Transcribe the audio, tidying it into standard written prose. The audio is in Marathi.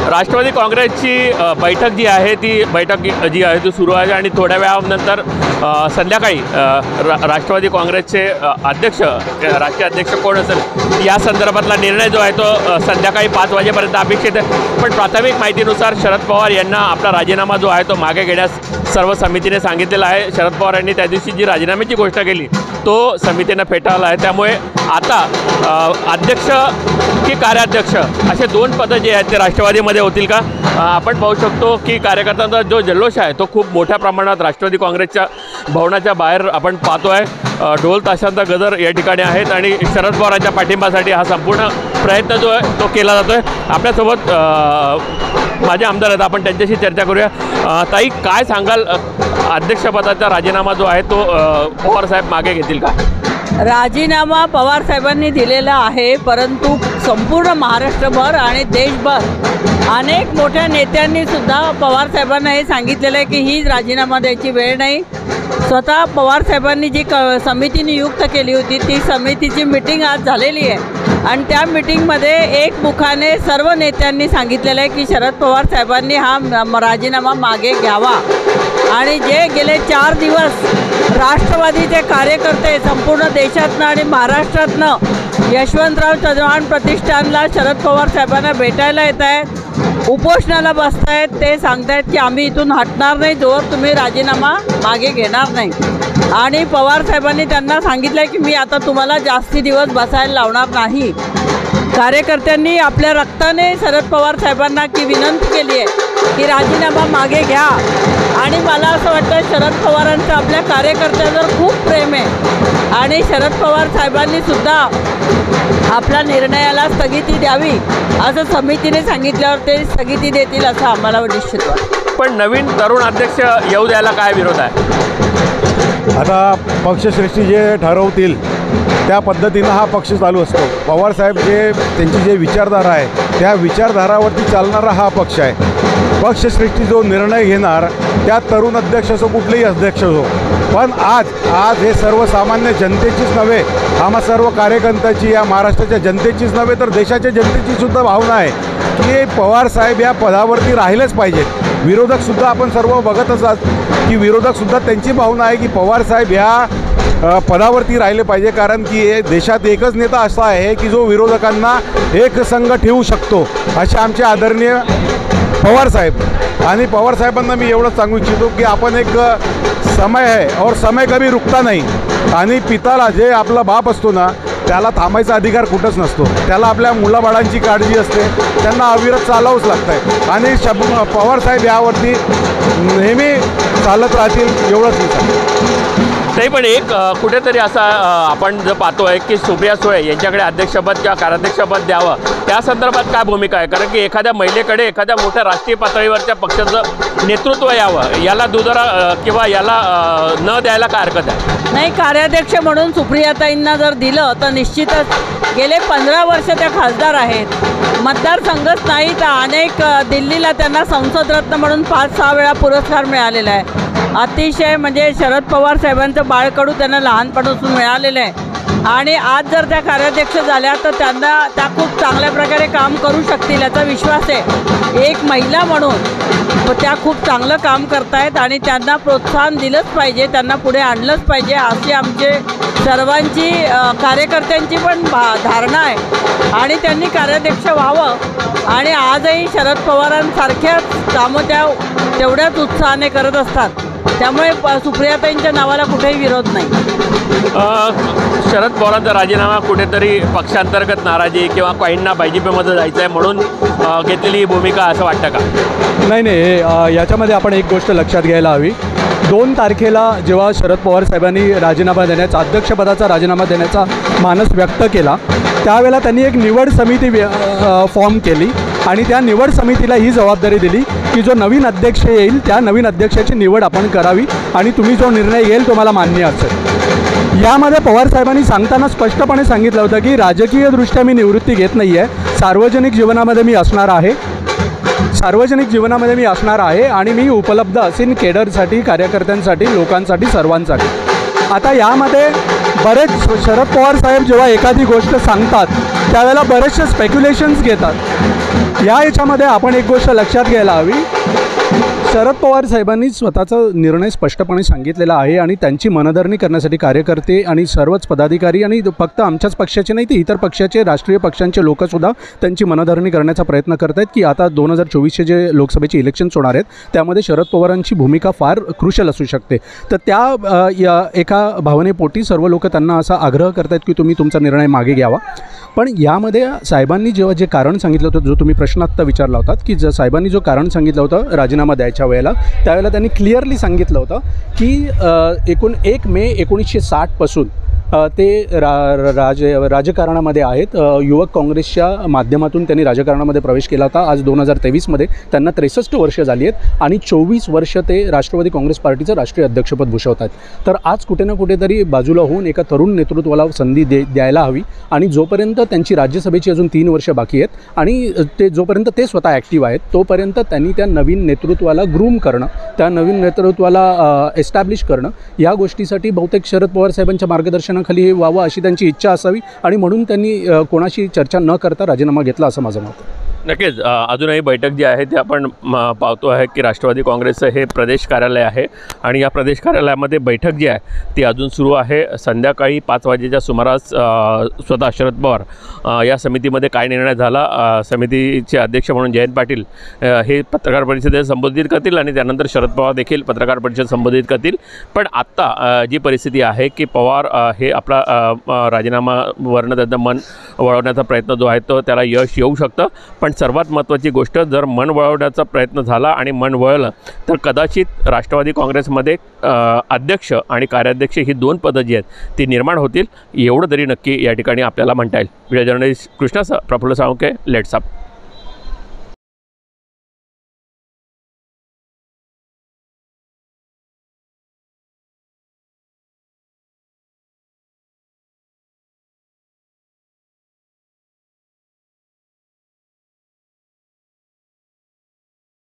राष्ट्रवादी काँग्रेसची बैठक जी आहे ती सुरू आहे आणि थोड्या वेळानंतर संध्याकाळी राष्ट्रवादी काँग्रेसचे राष्ट्रीय अध्यक्ष कोण असेल या संदर्भातला निर्णय जो आहे तो संध्याकाळी 5 वाजेपर्यंत अपेक्षित आहे। पण प्राथमिक माहितीनुसार शरद पवार यांना आपला राजीनामा जो आहे तो मागे घेण्यास सर्व समितीने सांगितलेला आहे। शरद पवार यांनी त्या दिवशी जी राजीनाम्याची घोषणा केली तो समितीनं फेटाळला आहे। त्यामुळे आता अध्यक्ष की कार्याध्यक्ष असे 2 पदं जे आहेत ते राष्ट्रवादीमध्ये होतील का? आपण पाहू शकतो की कार्यकर्त्यांचा जो जल्लोष आहे तो खूप मोठ्या प्रमाणात राष्ट्रवादी काँग्रेसच्या भवनाच्या बाहेर आपण पाहतो आहे। ढोल ताशांचा गजर या ठिकाणी आहेत आणि शरद पवारांच्या पाठिंब्यासाठी हा संपूर्ण प्रयत्न जो आहे तो केला जातो आहे। आपल्यासोबत माझे आमदार आहेत, आपण त्यांच्याशी चर्चा करूया। ताई, काय सांगाल, अध्यक्षपदाचा राजीनामा जो आहे तो पवारसाहेब मागे घेतील का? राजीनामा पवारसाहेबांनी दिलेला आहे, परंतु संपूर्ण महाराष्ट्रभर आणि देशभर अनेक मोठ्या नेत्यांनी सुद्धा पवारसाहेबांना हे सांगितलेलं आहे की ही राजीनामा द्यायची वेळ नाही। स्वतः पवारसाहेबांनी जी समिती नियुक्त केली होती ती समितीची मीटिंग आज झालेली आहे आणि त्या मीटिंगमध्ये एकमुखाने सर्व नेत्यांनी सांगितलेलं आहे की शरद पवार साहेबांनी हा राजीनामा मागे घ्यावा। आणि जे गेले 4 दिवस राष्ट्रवादीचे कार्यकर्ते संपूर्ण देशातनं आणि महाराष्ट्रातनं यशवंतराव चव्हाण प्रतिष्ठानला शरद पवार साहेबांना भेटायला येत आहेत, उपोषणाला बसत आहेत, ते सांगत आहेत की आम्ही इथून हटणार नाही जोवर तुम्ही राजीनामा मागे घेणार नाही। आणि पवारसाहेबांनी त्यांना सांगितलं आहे की मी आता तुम्हाला जास्ती दिवस बसायला लावणार नाही। कार्यकर्त्यांनी आपल्या रक्ताने शरद पवार साहेबांना की विनंती केली आहे की राजीनामा मागे घ्या। आणि मला असं वाटतं शरद पवारांचं आपल्या कार्यकर्त्यांवर खूप प्रेम आहे आणि शरद पवार साहेबांनी सुद्धा आपल्या निर्णयाला स्थगिती द्यावी असं समितीने सांगितल्यावर ते स्थगिती देतील असं आम्हाला निश्चित वाटतं। पण नवीन तरुण अध्यक्ष येऊ द्यायला काय विरोध आहे? आता पक्षश्रेष्ठी जे ठरवतील त्या पद्धतीनं हा पक्ष चालू असतो। पवारसाहेब त्यांची जे विचारधारा आहे त्या विचारधारावरती चालणारा हा पक्ष आहे। पक्षश्रेष्ठी जो निर्णय घेणार त्या तरुण अध्यक्ष असो कुठलेही अध्यक्ष असो, पण आज हे सर्वसामान्य जनतेचीच नव्हे, आम्हा सर्व कार्यकर्त्यांची, या महाराष्ट्राच्या जनतेचीच नव्हे तर देशाच्या जनतेची सुद्धा भावना आहे की पवारसाहेब या पदावरती राहिलेच पाहिजेत। विरोधकसुद्धा आपण सर्व बघतच आहात की विरोधकसुद्धा त्यांची भावना आहे की पवारसाहेब या पदावरती राहिले पाहिजे, कारण की देशात एकच नेता असा आहे की जो विरोधकांना एक संघ ठेवू शकतो, असे आमचे आदरणीय पवारसाहेब। आणि पवारसाहेबांना मी एवढंच सांगू इच्छितो की आपण एक समय आहे और समय कभी रुकता नाही। आणि पिताला जे आपला बाप असतो ना त्याला थांबायचा अधिकार कुठंच नसतो, त्याला आपल्या मुलाबाळांची काळजी असते, त्यांना अविरत चालवंच लागतं आहे आणि पवारसाहेब यावरती नेहमी चालत राहतील एवढंच मी सांगतो। नाही, पण एक कुठेतरी असा आपण जर पाहतो आहे की सुप्रिया सुळे यांच्याकडे अध्यक्षपद किंवा कार्याध्यक्षपद द्यावं, त्या संदर्भात काय भूमिका आहे? कारण की एखाद्या महिलेकडे एखाद्या मोठ्या राष्ट्रीय पातळीवरच्या पक्षाचं नेतृत्व यावं, याला दुजोरा किंवा याला न द्यायला काय हरकत आहे? नाही, कार्याध्यक्ष म्हणून सुप्रियाताईंना जर दिलं तर निश्चितच गेले 15 वर्ष त्या खासदार आहेत, मतदारसंघच नाही तर अनेक दिल्लीला त्यांना संसदरत्न म्हणून 5-6 वेळा पुरस्कार मिळालेला आहे। अतिशय म्हणजे शरद पवार साहेबांचं बाळकडू त्यांना लहानपणापासून मिळालेलं आहे आणि आज जर त्या कार्याध्यक्ष झाल्या तर त्या खूप चांगल्या प्रकारे काम करू शकतील याचा विश्वास आहे। एक महिला म्हणून त्या खूप चांगलं काम करतायत आणि त्यांना प्रोत्साहन दिलंच पाहिजे, त्यांना पुढे आणलंच पाहिजे अशी आमचे सर्वांची कार्यकर्त्यांची पण धारणा आहे आणि त्यांनी कार्याध्यक्ष व्हावं। आणि आजही शरद पवारांसारख्याच कामं त्या तेवढ्याच उत्साहाने करत असतात, त्यामुळे सुप्रियाताईंच्या नावाला कुठेही विरोध नाही। शरद पवारांचा राजीनामा कुठेतरी पक्षांतर्गत नाराजी किंवा काहींना भाजपमध्ये जायचं आहे म्हणून घेतलेली ही भूमिका असं वाटतं का? नाही, याच्यामध्ये आपण एक गोष्ट लक्षात घ्यायला हवी। 2 तारखेला जेव्हा शरद पवार साहेबांनी राजीनामा देण्याचा, अध्यक्षपदाचा राजीनामा देण्याचा मानस व्यक्त केला त्यावेळेला त्यांनी एक निवड समिती फॉर्म केली आणि त्या निवड समितीला ही जबाबदारी दिली की जो नवीन अध्यक्ष येईल त्या नवीन अध्यक्षाची निवड आपण करावी आणि तुम्ही जो निर्णय येईल तो मला मान्य असेल। यामध्ये पवारसाहेबांनी सांगताना स्पष्टपणे सांगितलं होतं की राजकीयदृष्ट्या मी निवृत्ती घेत नाही आहे, सार्वजनिक जीवनामध्ये मी असणार आहे आणि मी उपलब्ध असेन केडरसाठी, कार्यकर्त्यांसाठी, लोकांसाठी, सर्वांसाठी। आता यामध्ये बरेच शरद पवार साहेब जेव्हा एखादी गोष्ट सांगतात त्यावेळेला बरेचसे स्पेक्युलेशन्स घेतात याच्यामध्ये आपण एक गोष्ट लक्षात घ्यायला हवी, शरद पवार साहेबांनी स्वतःचा निर्णय स्पष्टपणे सांगितलेला आहे आणि त्यांची मनधरणी करण्यासाठी कार्यकर्ते आणि सर्वच पदाधिकारी आणि फक्त आमच्याच पक्षाचे नाही तर इतर पक्षाचे राष्ट्रीय पक्षांचे लोकसुद्धा त्यांची मनधरणी करण्याचा प्रयत्न करत आहेत की आता 2024चे जे लोकसभेचे इलेक्शन्स होणार आहेत त्यामध्ये शरद पवारांची भूमिका फार क्रुशल असू शकते. तर त्या एका भावनेपोटी सर्व लोक त्यांना असा आग्रह करत आहेत की तुम्ही तुमचा निर्णय मागे घ्यावा. पण यामध्ये साहेबांनी जेव्हा जे कारण सांगितलं होतं, जो तुम्ही प्रश्न आत्ता विचारला होता की साहेबांनी जो कारण सांगितलं होतं राजीनामा द्यायच्या वेळेला, त्यावेळेला त्यांनी क्लिअरली सांगितलं होतं की 1 मे 1960 पासून ते राजकारणामध्ये आहेत. युवक काँग्रेसच्या माध्यमातून त्यांनी राजकारणामध्ये प्रवेश केला होता. आज 2023मध्ये त्यांना 63 वर्ष झाली आहेत आणि 24 वर्ष ते राष्ट्रवादी काँग्रेस पार्टीचं राष्ट्रीय अध्यक्षपद भूषवत आहेत. तर आज कुठे ना कुठेतरी बाजूला होऊन एका तरुण नेतृत्वाला संधी द्यायला हवी आणि जोपर्यंत त्यांची राज्यसभेची अजून 3 वर्ष बाकी आहेत आणि जोपर्यंत ते स्वतः ॲक्टिव्ह आहेत तोपर्यंत त्यांनी त्या नवीन नेतृत्वाला ग्रूम करणं, त्या नवीन नेतृत्वाला एस्टॅब्लिश करणं, या गोष्टीसाठी बहुतेक शरद पवार साहेबांच्या मार्गदर्शनाखाली हे व्हावं अशी त्यांची इच्छा असावी आणि म्हणून त्यांनी कोणाशी चर्चा न करता राजीनामा घेतला असं माझं मत आहे. नक्कीच अजूनही बैठक जी आहे ती आपण पाहतो आहे की राष्ट्रवादी काँग्रेसचं हे प्रदेश कार्यालय आहे आणि या प्रदेश कार्यालयामध्ये बैठक जी आहे ती अजून सुरू आहे. संध्याकाळी 5 वाजेच्या सुमारास स्वतः शरद पवार या समितीमध्ये काय निर्णय झाला, समितीचे अध्यक्ष म्हणून जयंत पाटील हे पत्रकार परिषदेत संबोधित करतील आणि त्यानंतर शरद पवार देखील पत्रकार परिषद संबोधित करतील. पण आत्ता जी परिस्थिती आहे की पवार हे आपला राजीनामावरनं त्यांचं मन वळवण्याचा प्रयत्न जो आहे तो त्याला यश येऊ शकतं. पण सर्वात महत्त्वाची गोष्ट, जर मन वळवण्याचा प्रयत्न झाला आणि मन वळलं तर कदाचित राष्ट्रवादी काँग्रेसमध्ये अध्यक्ष आणि कार्याध्यक्ष ही 2 पदं जी आहेत ती निर्माण होतील, एवढं तरी नक्की या ठिकाणी आपल्याला म्हणता येईल. व्हिडिओ जर्नलिस्ट कृष्णासह प्रफुल्ल साळुंखे, लेट्स अप.